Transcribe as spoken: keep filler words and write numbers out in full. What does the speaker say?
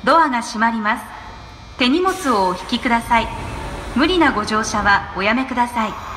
ドアが閉まります。手荷物をお引きください。無理なご乗車はおやめください。